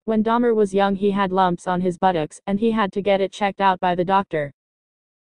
When Dahmer was young he had lumps on his buttocks and he had to get it checked out by the doctor.